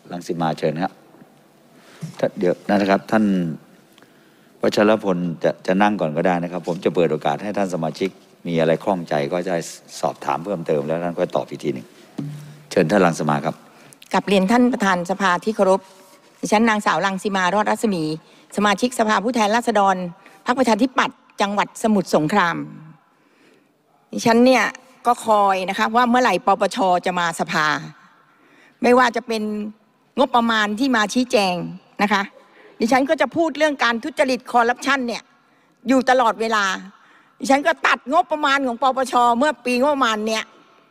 รังสิมาเชิญครับเดี๋ยวนะครับท่านวัชรพลจะนั่งก่อนก็ได้นะครับผมจะเปิดโอกาสให้ท่านสมาชิกมีอะไรคล่องใจก็จะสอบถามเพิ่มเติมแล้วท่านก็ตอบอีกทีหนึ่งเชิญท่านรังสิมาครับกับเรียนท่านประธานสภาที่เคารพดิฉันนางสาวรังสิมารอดรัศมีสมาชิกสภาผู้แทนราษฎรพรรคประชาธิปัตย์จังหวัดสมุทรสงครามดิฉันเนี่ยก็คอยนะคะว่าเมื่อไหร่ปปช.จะมาสภาไม่ว่าจะเป็นงบประมาณที่มาชี้แจงนะคะดิฉันก็จะพูดเรื่องการทุจริตคอร์รัปชันเนี่ยอยู่ตลอดเวลาดิฉันก็ตัดงบประมาณของปปช.เมื่อปีงบประมาณเนี่ย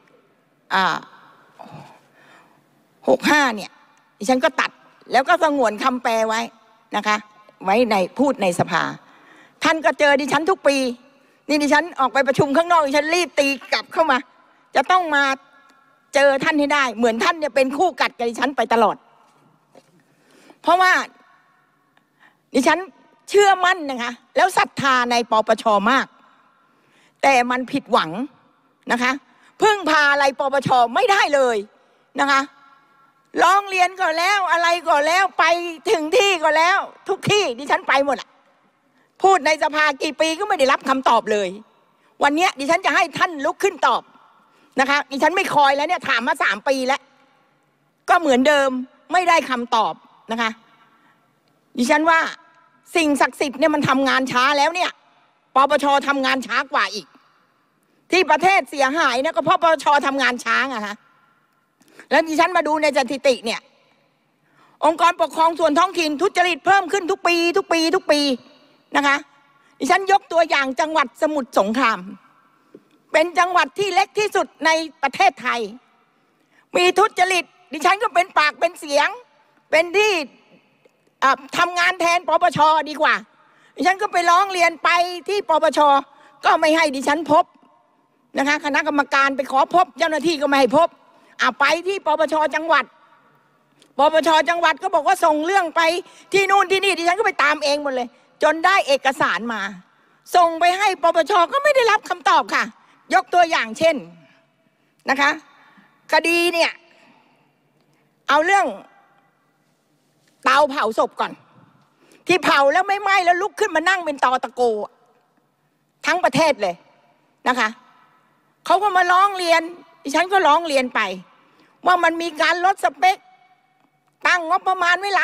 65เนี่ยดิฉันก็ตัดแล้วก็สงวนคำแปลไว้นะคะไว้ในพูดในสภาท่านก็เจอดิฉันทุกปีนี่ดิฉันออกไปประชุมข้างนอกดิฉันรีบตีกลับเข้ามาจะต้องมาเจอท่านให้ได้เหมือนท่านเนี่ยเป็นคู่กัดกับดิฉันไปตลอดเพราะว่าดิฉันเชื่อมั่นนะคะแล้วศรัทธาในปปช.มากแต่มันผิดหวังนะคะพึ่งพาอะไรปปช.ไม่ได้เลยนะคะร้องเรียนก็แล้วอะไรก็แล้วไปถึงที่ก็แล้วทุกที่ดิฉันไปหมดอะพูดในสภากี่ปีก็ไม่ได้รับคำตอบเลยวันนี้ดิฉันจะให้ท่านลุกขึ้นตอบนะคะดิฉันไม่คอยแล้วเนี่ยถามมา3 ปีแล้วก็เหมือนเดิมไม่ได้คำตอบนะคะดิฉันว่าสิ่งศักดิ์สิทธิ์เนี่ยมันทำงานช้าแล้วเนี่ยปปช.ทำงานช้ากว่าอีกที่ประเทศเสียหายเนี่ยก็เพราะปปช.ทำงานช้าอะฮะแล้วดิฉันมาดูในสถิติเนี่ยองค์กรปกครองส่วนท้องถิ่นทุจริตเพิ่มขึ้นทุกปีนะคะดิฉันยกตัวอย่างจังหวัดสมุทรสงครามเป็นจังหวัดที่เล็กที่สุดในประเทศไทยมีทุจริตดิฉันก็เป็นปากเป็นเสียงเป็นที่ทำงานแทนปปช.ดีกว่าดิฉันก็ไปร้องเรียนไปที่ปปช.ก็ไม่ให้ดิฉันพบนะคะคณะกรรมการไปขอพบเจ้าหน้าที่ก็ไม่ให้พบไปที่ปปช.จังหวัดปปช.จังหวัดก็บอกว่าส่งเรื่องไปที่นู่นที่นี่ดิฉันก็ไปตามเองหมดเลยจนได้เอกสารมาส่งไปให้ปปช.ก็ไม่ได้รับคำตอบค่ะยกตัวอย่างเช่นนะคะคดีเนี่ยเอาเรื่องเตาเผาศพก่อนที่เผาแล้วไม่ไหม้แล้วลุกขึ้นมานั่งเป็นตอตะโกทั้งประเทศเลยนะคะเขาก็มาร้องเรียนดิฉันก็ร้องเรียนไปว่ามันมีการลดสเปคตั้งงบประมาณไว้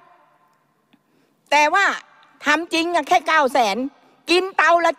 1,600,000แต่ว่าทำจริงอะแค่900,000กินเตาละ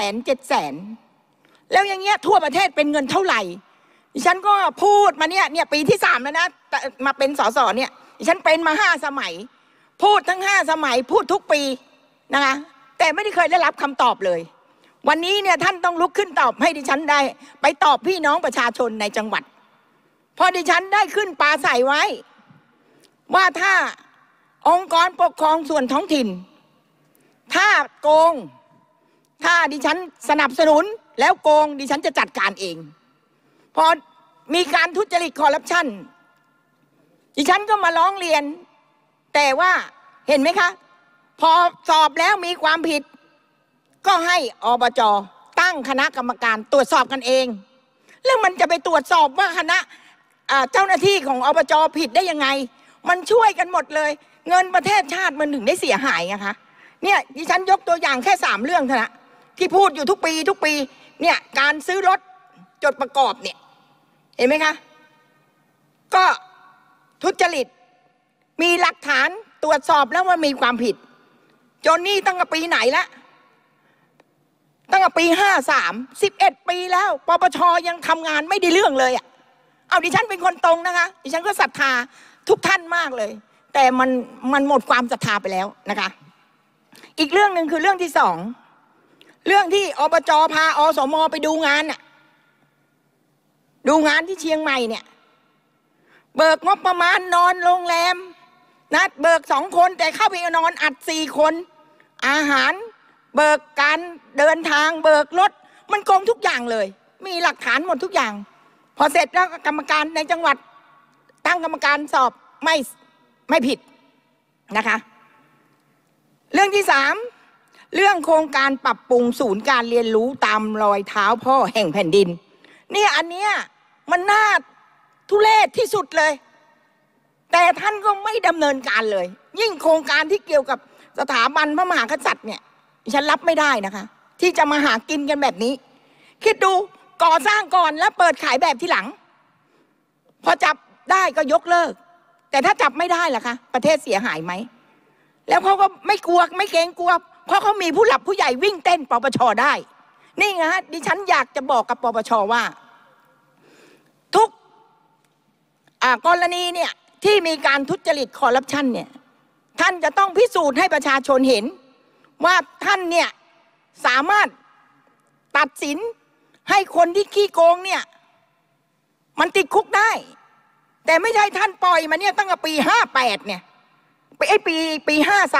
700,000แล้วอย่างเงี้ยทั่วประเทศเป็นเงินเท่าไหร่ดิฉันก็พูดมาเนี่ยปีที่3แล้วนะมาเป็นสสเนี่ยดิฉันเป็นมา5 สมัยพูดทั้ง5 สมัยพูดทุกปีนะคะแต่ไม่ได้เคยได้รับคำตอบเลยวันนี้เนี่ยท่านต้องลุกขึ้นตอบให้ดิฉันได้ไปตอบพี่น้องประชาชนในจังหวัดพอดิฉันได้ขึ้นปราศัยไว้ว่าถ้าองค์กรปกครองส่วนท้องถิ่นถ้าโกงถ้าดิฉันสนับสนุนแล้วโกงดิฉันจะจัดการเองพอมีการทุจริตคอร์รัปชันดิฉันก็มาร้องเรียนแต่ว่าเห็นไหมคะพอสอบแล้วมีความผิดก็ให้อบจ.ตั้งคณะกรรมการตรวจสอบกันเองแล้วมันจะไปตรวจสอบว่าคณะเจ้าหน้าที่ของอบจ.ผิดได้ยังไงมันช่วยกันหมดเลยเงินประเทศชาติมันถึงได้เสียหายนะคะเนี่ยดิฉันยกตัวอย่างแค่3 เรื่องเท่านั้นที่พูดอยู่ทุกปีเนี่ยการซื้อรถจดประกอบเนี่ยเห็นไหมคะก็ทุจริตมีหลักฐานตรวจสอบแล้วว่ามีความผิดจนนี่ตั้งแต่ปีไหนละตั้งแต่ปี53 11 ปีแล้วปปช.ยังทำงานไม่ได้เรื่องเลยเอาดิฉันเป็นคนตรงนะคะดิฉันก็ศรัทธาทุกท่านมากเลยแต่มันหมดความศรัทธาไปแล้วนะคะอีกเรื่องหนึ่งคือเรื่องที่2เรื่องที่อบจ.พาอสม.ไปดูงานดูงานที่เชียงใหม่เนี่ยเบิกงบประมาณนอนโรงแรมนะเบิก2 คนแต่เข้าไปนอนอัด4 คนอาหารเบิกการเดินทางเบิกรถมันโกงทุกอย่างเลยมีหลักฐานหมดทุกอย่างพอเสร็จแล้วกรรมการในจังหวัดตั้งกรรมการสอบไม่ผิดนะคะเรื่องที่3เรื่องโครงการปรับปรุงศูนย์การเรียนรู้ตามรอยเท้าพ่อแห่งแผ่นดินเนี่ยอันเนี้ยมันน่าทุเรศที่สุดเลยแต่ท่านก็ไม่ดำเนินการเลยยิ่งโครงการที่เกี่ยวกับสถาบันพระมหากษัตริย์เนี่ยฉันรับไม่ได้นะคะที่จะมาหากินกันแบบนี้คิดดูก่อสร้างก่อนแล้วเปิดขายแบบทีหลังพอจับได้ก็ยกเลิกแต่ถ้าจับไม่ได้ล่ะคะประเทศเสียหายไหมแล้วเขาก็ไม่กลัวไม่เกรงกลัวเพราะเขามีผู้หลักผู้ใหญ่วิ่งเต้นปปชได้นี่ไงฮะดิฉันอยากจะบอกกับปปชว่าทุกกรณีเนี่ยที่มีการทุจริตคอร์รัปชันเนี่ยท่านจะต้องพิสูจน์ให้ประชาชนเห็นว่าท่านเนี่ยสามารถตัดสินให้คนที่ขี้โกงเนี่ยมันติดคุกได้แต่ไม่ใช่ท่านปล่อยมาเนี่ยตั้งแต่ปี58เนี่ยปี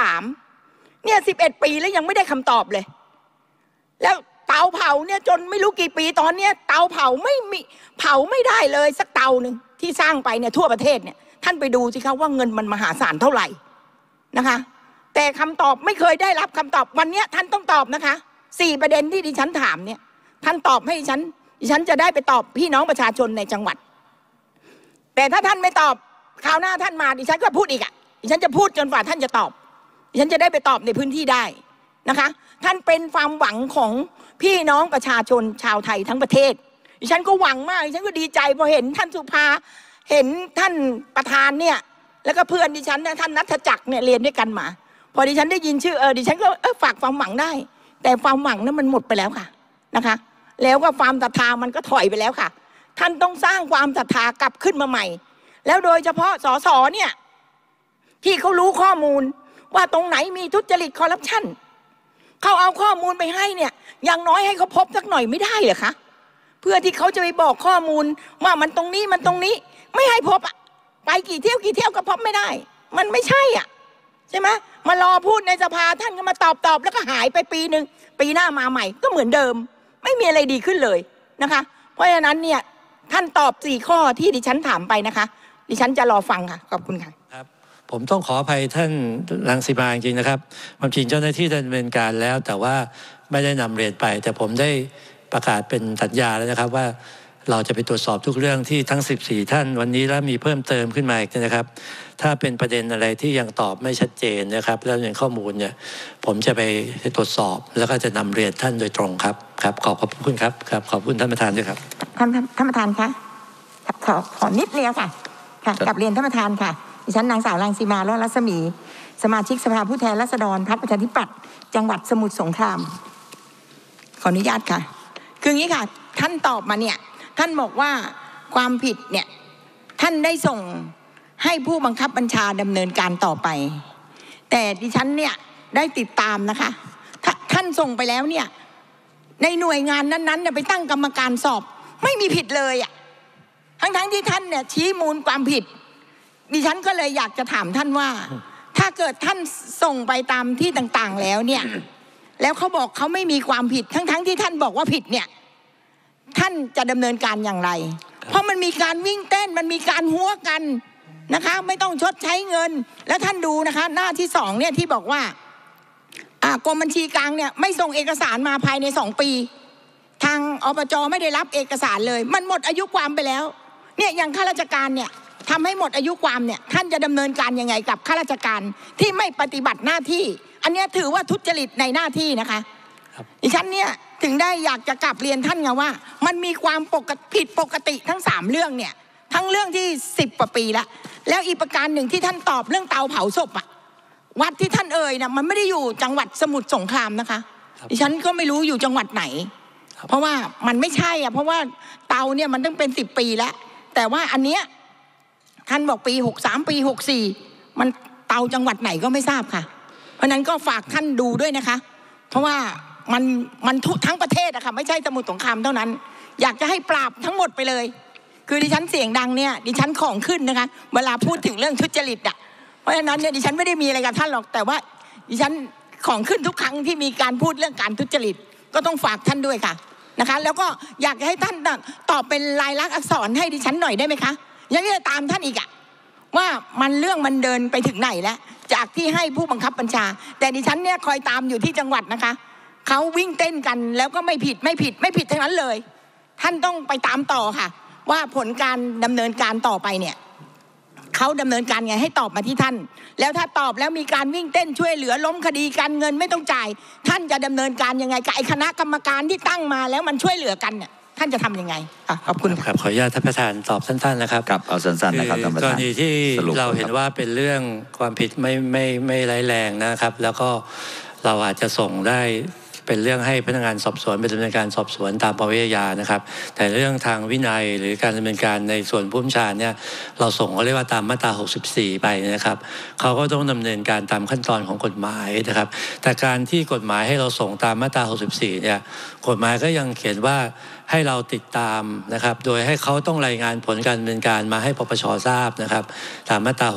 53เนี่ย11 ปีแล้วยังไม่ได้คำตอบเลยแล้วเตาเผาเนี่ยจนไม่รู้กี่ปีตอนเนี้ยเตาเผาไม่มีเผาไม่ได้เลยสักเตาหนึ่งที่สร้างไปเนี่ยทั่วประเทศเนี่ยท่านไปดูสิคะว่าเงินมันมหาศาลเท่าไหร่นะคะแต่คำตอบไม่เคยได้รับคำตอบวันนี้ท่านต้องตอบนะคะ4 ประเด็นที่ดิฉันถามเนี่ยท่านตอบให้ดิฉันจะได้ไปตอบพี่น้องประชาชนในจังหวัดแต่ถ้าท่านไม่ตอบคราวหน้าท่านมาดิฉันก็พูดอีกดิฉันจะพูดจนกว่าท่านจะตอบดิฉันจะได้ไปตอบในพื้นที่ได้นะคะท่านเป็นความหวังของพี่น้องประชาชนชาวไทยทั้งประเทศดิฉันก็หวังมากดิฉันก็ดีใจพอเห็นท่านสุภาเห็นท่านประธานเนี่ยแล้วก็เพื่อนดิฉันท่านณัฐจักรเนี่ยเรียนด้วยกันมาพอดิฉันได้ยินชื่อดิฉันก็ฝากความหวังได้แต่ความหวังนั้นมันหมดไปแล้วค่ะนะคะแล้วก็ความศรัทธามันก็ถอยไปแล้วค่ะท่านต้องสร้างความศรัทธากลับขึ้นมาใหม่แล้วโดยเฉพาะสสเนี่ยที่เขารู้ข้อมูลว่าตรงไหนมีทุจริตคอร์รัปชันเขาเอาข้อมูลไปให้เนี่ยอย่างน้อยให้เขาพบสักหน่อยไม่ได้เหรอคะเพื่อที่เขาจะไปบอกข้อมูลว่ามันตรงนี้มันตรงนี้ไม่ให้พบไปกี่เที่ยวก็พบไม่ได้มันไม่ใช่ใช่ไหมมารอพูดในสภาท่านก็มาตอบแล้วก็หายไปปีหนึ่งปีหน้ามาใหม่ก็เหมือนเดิมไม่มีอะไรดีขึ้นเลยนะคะเพราะฉะนั้นเนี่ยท่านตอบ4 ข้อที่ดิฉันถามไปนะคะดิฉันจะรอฟังค่ะขอบคุณค่ะครับผมต้องขออภัยท่านรังสิมาจริงๆนะครับความจริงเจ้าหน้าที่ดำเนินการแล้วแต่ว่าไม่ได้นำเรียนไปแต่ผมได้ประกาศเป็นสัญญาแล้วนะครับว่าเราจะไปตรวจสอบทุกเรื่องที่ทั้ง14 ท่านวันนี้แล้วมีเพิ่มเติมขึ้นมาอีกนะครับถ้าเป็นประเด็นอะไรที่ยังตอบไม่ชัดเจนนะครับแล้วในข้อมูลเนี่ยผมจะไปตรวจสอบแล้วก็จะนำเรียนท่านโดยตรงครับขอบคุณครับขอบคุณท่านประธานด้วยครับท่านประธานคะขอนิดเดียวค่ะกลับเรียนท่านประธานค่ะดิฉันนางสาวรังสีมาล้อรัศมีสมาชิกสภาผู้แทนราษฎรพรรคประชาธิปัตย์จังหวัดสมุทรสงครามขออนุญาตค่ะคืออย่างนี้ค่ะท่านตอบมาเนี่ยท่านบอกว่าความผิดเนี่ยท่านได้ส่งให้ผู้บังคับบัญชาดำเนินการต่อไปแต่ดิฉันเนี่ยได้ติดตามนะคะท่านส่งไปแล้วเนี่ยในหน่วยงานนั้นๆเนี่ยไปตั้งกรรมการสอบไม่มีผิดเลยทั้งที่ท่านเนี่ยชี้มูลความผิดดิฉันก็เลยอยากจะถามท่านว่าถ้าเกิดท่านส่งไปตามที่ต่างๆแล้วเนี่ยแล้วเขาบอกเขาไม่มีความผิดทั้งที่ท่านบอกว่าผิดเนี่ยท่านจะดำเนินการอย่างไรเพราะมันมีการวิ่งเต้นมันมีการหัวกันนะคะไม่ต้องชดใช้เงินแล้วท่านดูนะคะหน้าที่2เนี่ยที่บอกว่ากรมบัญชีกลางเนี่ยไม่ส่งเอกสารมาภายใน2 ปีทางอบจไม่ได้รับเอกสารเลยมันหมดอายุความไปแล้วเนี่ยอย่างข้าราชการเนี่ยทำให้หมดอายุความเนี่ยท่านจะดำเนินการยังไงกับข้าราชการที่ไม่ปฏิบัติหน้าที่อันนี้ถือว่าทุจริตในหน้าที่นะคะดิฉันเนี่ยถึงได้อยากจะกลับเรียนท่านไงว่ามันมีความผิดปกติทั้ง3 เรื่องเนี่ยทั้งเรื่องที่10 กว่าปีแล้วอีกประการหนึ่งที่ท่านตอบเรื่องเตาเผาศพวัดที่ท่านนะมันไม่ได้อยู่จังหวัดสมุทรสงครามนะคะดิฉันก็ไม่รู้อยู่จังหวัดไหนเพราะว่ามันไม่ใช่เพราะว่าเตาเนี่ยมันต้องเป็น10 ปีแล้วแต่ว่าอันเนี้ยท่านบอกปี63ปี64มันเตาจังหวัดไหนก็ไม่ทราบค่ะเพราะนั้นก็ฝากท่านดูด้วยนะคะเพราะว่ามันทั้งประเทศค่ะไม่ใช่สมุทรสงครามเท่านั้นอยากจะให้ปราบทั้งหมดไปเลยคือดิฉันเสียงดังเนี่ยดิฉันของขึ้นนะคะเวลาพูดถึงเรื่องทุจริตเพราะฉะนั้นเนี่ยดิฉันไม่ได้มีอะไรกับท่านหรอกแต่ว่าดิฉันของขึ้นทุกครั้งที่มีการพูดเรื่องการทุจริตก็ต้องฝากท่านด้วยค่ะนะคะแล้วก็อยากให้ท่านตอบเป็นลายลักษณ์อักษรให้ดิฉันหน่อยได้ไหมคะยังจะตามท่านอีกว่าเรื่องมันเดินไปถึงไหนแล้วจากที่ให้ผู้บังคับบัญชาแต่ดิฉันเนี่ยคอยตามอยู่ที่จังหวัดนะคะเขาวิ่งเต้นกันแล้วก็ไม่ผิดทั้งนั้นเลยท่านต้องไปตามต่อค่ะว่าผลการดำเนินการต่อไปเนี่ยเขาดำเนินการไงให้ตอบมาที่ท่านแล้วถ้าตอบแล้วมีการวิ่งเต้นช่วยเหลือล้มคดีการเงินไม่ต้องจ่ายท่านจะดำเนินการยังไงกับไอ้คณะกรรมการที่ตั้งมาแล้วมันช่วยเหลือกันเนี่ยท่านจะทำยังไงขอบคุณครับขออนุญาตท่านประธานตอบสั้นๆนะครับครับเอาสั้นๆนะครับท่านประธานกรณีที่เราเห็นว่าเป็นเรื่องความผิดไม่ร้ายแรงนะครับแล้วก็เราอาจจะส่งได้เป็นเรื่องให้พนักงานสอบสวนเป็นดำเนินการสอบสวนตามปวิอาญานะครับแต่เรื่องทางวินัยหรือการดำเนินการในส่วนผู้บัญชาการเนี่ยเราส่งเขาเรียกว่าตามมาตรา64ไปนะครับเขาก็ต้องดำเนินการตามขั้นตอนของกฎหมายนะครับแต่การที่กฎหมายให้เราส่งตามมาตรา64เนี่ยกฎหมายก็ยังเขียนว่าให้เราติดตามนะครับโดยให้เขาต้องรายงานผลการดำเนินการมาให้ปปชทราบนะครับตามมาตรา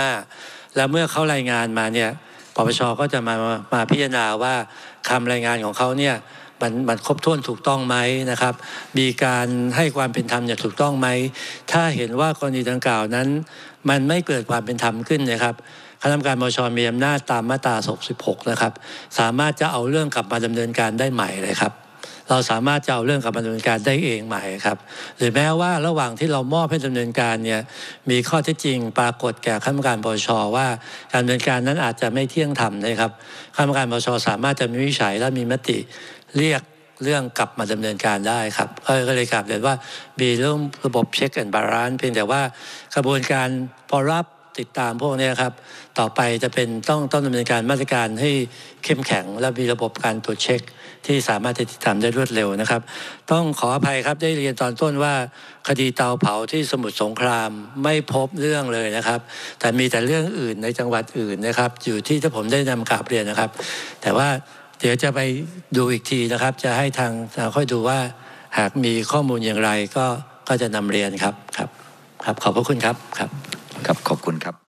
65แล้วเมื่อเขารายงานมาเนี่ยปปชก็จะมาพิจารณาว่าคำรายงานของเขาเนี่ยมันครบถ้วนถูกต้องไหมนะครับมีการให้ความเป็นธรรมอย่างถูกต้องไหมถ้าเห็นว่ากรณีดังกล่าวนั้นมันไม่เกิดความเป็นธรรมขึ้นนะครับคณะกรรมการปปชมีอำนาจตามมาตรา66นะครับสามารถจะเอาเรื่องกลับมาดำเนินการได้ใหม่เลยครับเราสามารถจะเอาเรื่องกลับมาดำเนินการได้เองใหม่ครับหรือแม้ว่าระหว่างที่เรามอบให้ดำเนินการเนี่ยมีข้อเท็จจริงปรากฏแก่คณะกรรมการปปชว่าการดำเนินการนั้นอาจจะไม่เที่ยงธรรมนะครับคณะกรรมการปปชสามารถจะมีวินิจฉัยและมีมติเรียกเรื่องกลับมาดำเนินการได้ครับก็เลยกลับเรียนว่ามีเรื่องระบบเช็คแอนด์บาลานซ์เพียงแต่ว่ากระบวนการพอรับติดตามพวกนี้ครับต่อไปจะเป็นต้องดำเนินการมาตรการให้เข้มแข็งและมีระบบการตรวจเช็คที่สามารถติดตามได้รวดเร็วนะครับต้องขออภัยครับได้เรียนตอนต้นว่าคดีเตาเผาที่สมุทรสงครามไม่พบเรื่องเลยนะครับแต่มีแต่เรื่องอื่นในจังหวัดอื่นนะครับอยู่ที่ผมได้นำกราบเรียนนะครับแต่ว่าเดี๋ยวจะไปดูอีกทีนะครับจะให้ทางค่อยดูว่าหากมีข้อมูลอย่างไรก็จะนำเรียนครับขอบพระคุณครับครับขอบคุณครับ